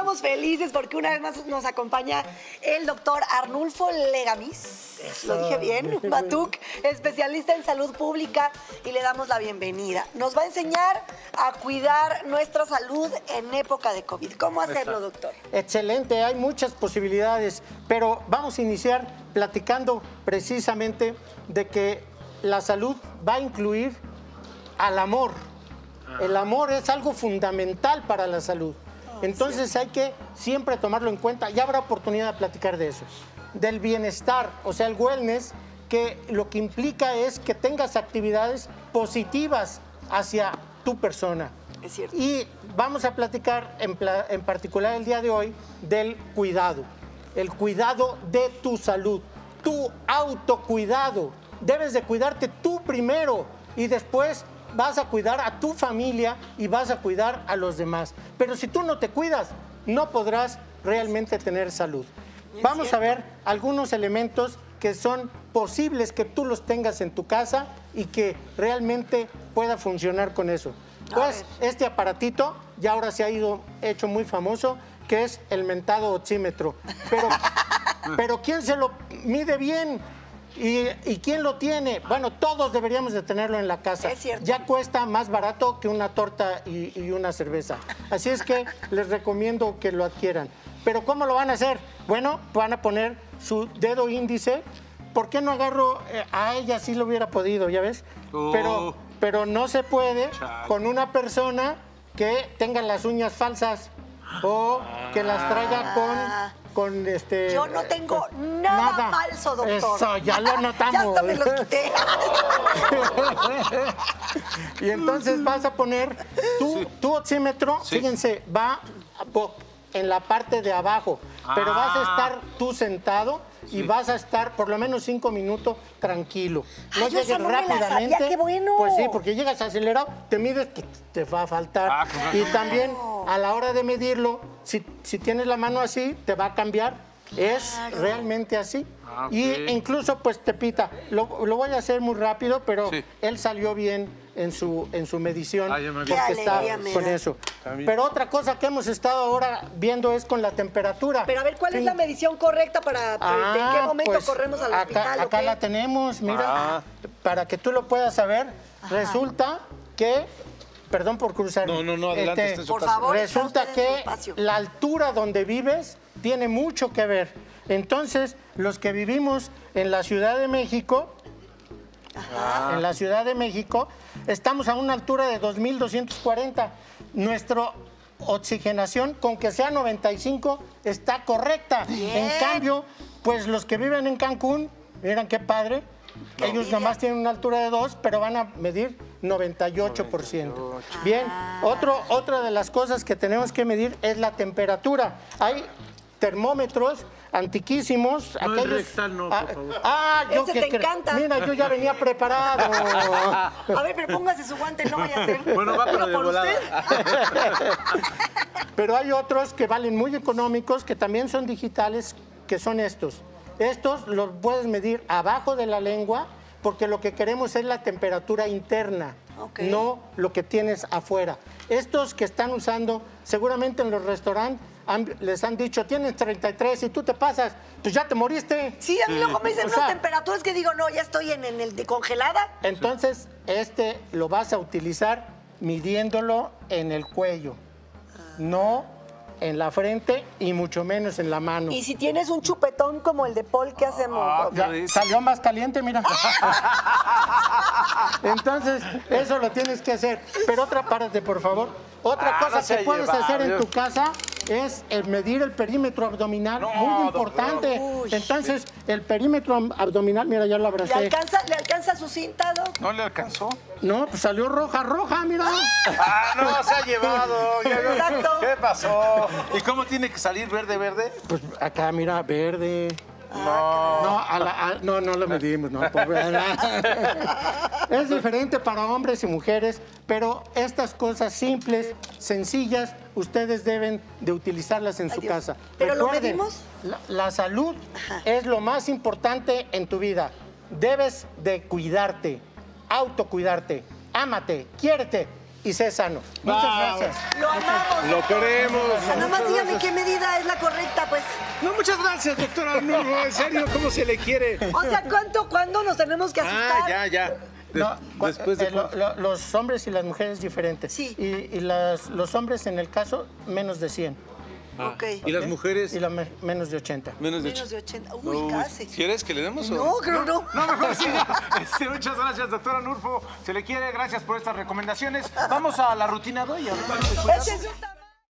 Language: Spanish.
estamos felices porque una vez más nos acompaña el doctor Arnulfo Legamis. Lo dije bien, Matuk, especialista en salud pública, y le damos la bienvenida. Nos va a enseñar a cuidar nuestra salud en época de COVID. ¿Cómo hacerlo, doctor? Excelente, hay muchas posibilidades, pero vamos a iniciar platicando precisamente de que la salud va a incluir al amor. El amor es algo fundamental para la salud. Entonces hay que siempre tomarlo en cuenta. Ya habrá oportunidad de platicar de eso. Del bienestar, o sea, el wellness, que lo que implica es que tengas actividades positivas hacia tu persona. Es cierto. Y vamos a platicar en particular el día de hoy del cuidado. El cuidado de tu salud, tu autocuidado. Debes de cuidarte tú primero y después vas a cuidar a tu familia y vas a cuidar a los demás. Pero si tú no te cuidas, no podrás realmente tener salud. Vamos a ver algunos elementos que son posibles que tú los tengas en tu casa y que realmente pueda funcionar con eso. Pues este aparatito ya ahora se ha hecho muy famoso, que es el mentado oxímetro. Pero ¿quién se lo mide bien? ¿Y quién lo tiene? Bueno, todos deberíamos de tenerlo en la casa. Es cierto. Ya cuesta más barato que una torta y una cerveza. Así es que les recomiendo que lo adquieran. ¿Pero cómo lo van a hacer? Bueno, van a poner su dedo índice. ¿Por qué no agarro? A ella sí lo hubiera podido, ¿ya ves? Pero no se puede con una persona que tenga las uñas falsas o que las traiga con Yo no tengo nada falso, doctor. Eso, ya lo notamos. Ya hasta me los quité. Y entonces vas a poner tu oxímetro, fíjense, va en la parte de abajo, pero vas a estar tú sentado y vas a estar por lo menos 5 minutos tranquilo. No llegues rápidamente. ¡Qué bueno! Pues sí, porque llegas acelerado, te mides, te va a faltar. Y también a la hora de medirlo, si tienes la mano así, te va a cambiar. Es realmente así. Y incluso pues te pita. Lo voy a hacer muy rápido, pero él salió bien en su medición porque está con eso. Pero otra cosa que hemos estado ahora viendo es con la temperatura. Pero a ver, ¿cuál es la medición correcta para en qué momento pues, corremos al hospital? Acá la tenemos, mira, para que tú lo puedas saber. Resulta que, perdón por cruzar. No, adelante. Por favor, resulta que la altura donde vives tiene mucho que ver. Entonces, los que vivimos en la Ciudad de México, estamos a una altura de 2.240. Nuestra oxigenación, con que sea 95, está correcta. Bien. En cambio, pues los que viven en Cancún, miren qué padre, ellos nomás tienen una altura de 2, pero van a medir 98%. Bien, otra de las cosas que tenemos que medir es la temperatura. Hay termómetros antiquísimos. No, el rectal no, por favor. Yo Ese que te encanta. Mira, yo ya venía preparado. A ver, pero póngase su guante, no vaya a ser. Bueno, va pero de por volada. usted. Pero hay otros que valen muy económicos, que también son digitales, que son estos. Estos los puedes medir abajo de la lengua, porque lo que queremos es la temperatura interna, no lo que tienes afuera. Estos que están usando, seguramente en los restaurantes, les han dicho, tienes 33 y tú te pasas, pues ya te moriste. Sí, a mí luego me dicen unas temperaturas que digo, no, ya estoy en el de congelada. Entonces, lo vas a utilizar midiéndolo en el cuello, no en la frente y mucho menos en la mano. Y si tienes un chupetón como el de Paul, ¿qué hacemos? Ya salió más caliente, mira. Entonces, eso lo tienes que hacer. Pero párate, por favor. Otra cosa que puedes hacer en tu casa es medir el perímetro abdominal, muy importante. Entonces, el perímetro abdominal, mira, ya lo abracé. ¿Le alcanza su cinta, Doc? ¿No le alcanzó? No, pues salió roja, mira. No, se ha llevado. Exacto. ¿Qué pasó? ¿Y cómo tiene que salir verde? Pues acá, mira, verde. No lo medimos, no. Es diferente para hombres y mujeres, pero estas cosas simples, sencillas, ustedes deben de utilizarlas en su casa. ¿Pero Recuerden, lo medimos? La salud es lo más importante en tu vida. Debes de cuidarte, autocuidarte, ámate, quiérete y sé sano. Muchas gracias. Lo amamos. Lo queremos. Nada más dígame qué me ya, pues. No, muchas gracias, doctora Arnulfo. En serio, ¿cómo se le quiere? O sea, ¿cuándo nos tenemos que asustar? Ya. No, Después de... los hombres y las mujeres diferentes. Sí. Y los hombres, en el caso, menos de 100. Ok. ¿Y las mujeres? Y menos de 80. Menos de Menos de 80. Uy, casi. ¿Quieres que le demos o...? No, creo no. No, mejor sí. Muchas gracias, doctora Arnulfo. Se le quiere, gracias por estas recomendaciones. Vamos a la rutina de hoy. Ese es un